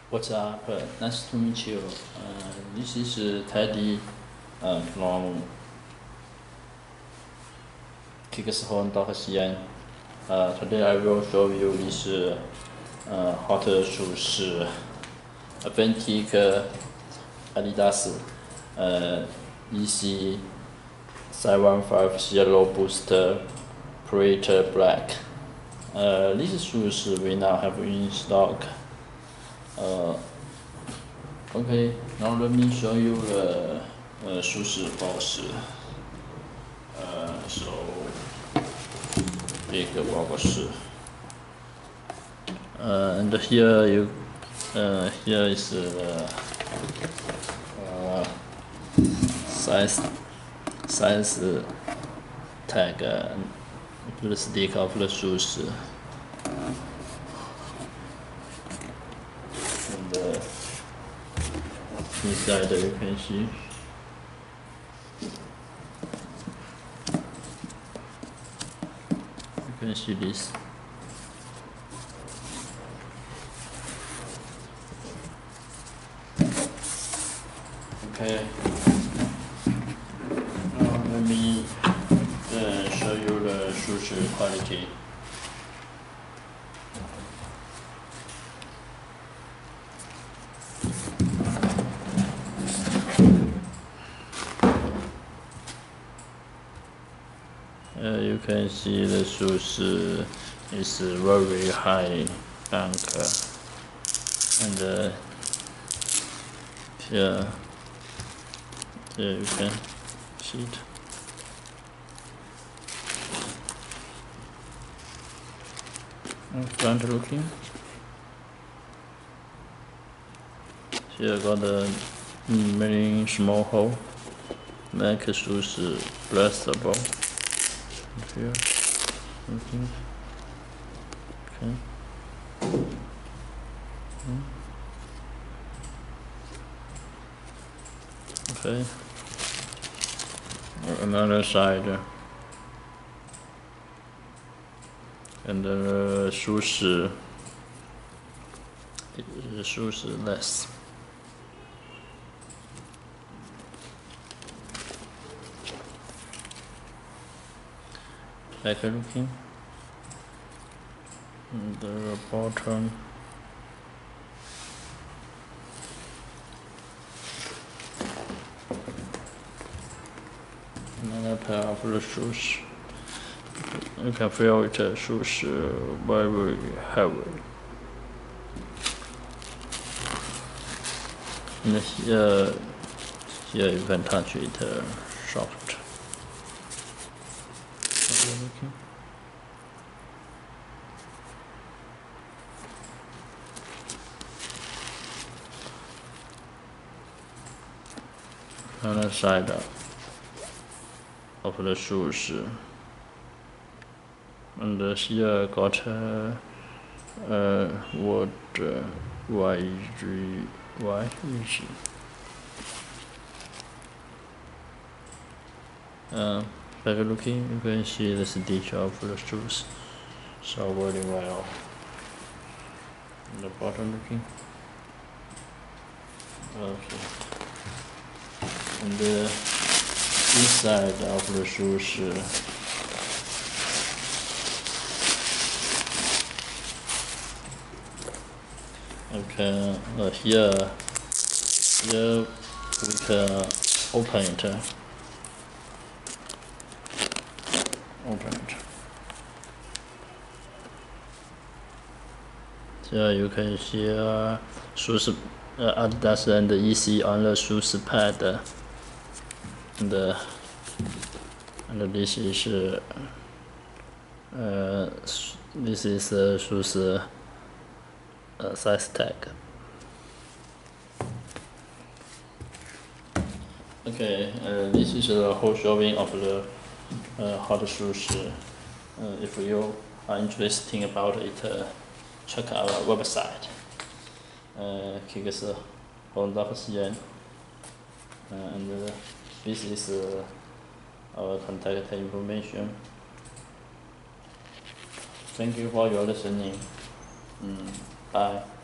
What's up? Nice to meet you. This is Teddy from Kingston, Xi'an. Today I will show you this hot shoes, authentic Adidas EC 715 Yellow Booster Predator Black. These shoes we now have in stock. Okay, now let me show you the shoes box. So big box. And here here is the size tag, the stick of the shoes. And inside you can see this. Okay. Now let me show you the shoes quality. You can see the shoes is very high rank, and here you can see it. Front looking. Here got a many small hole, make shoes breathable. Here, looking. Okay. Okay. Another side. And the shoes less. Back looking. And the bottom. Another pair of the shoes. You can feel it, shoes very heavy. And here you can touch it soft. Okay. Another side of the shoes. And here got word YG. Back looking, you can see the stitch of the shoes so very well. And the bottom looking. Okay. And the inside of the shoes. Okay, here we can open it. Here you can see shoes Adidas and EC on the shoes pad, and this is shoes size tag. Okay, this is the whole showing of the hot shoes. If you are interested about it, check our website, Kingston, Xi'an, and this is our contact information. Thank you for your listening. Bye.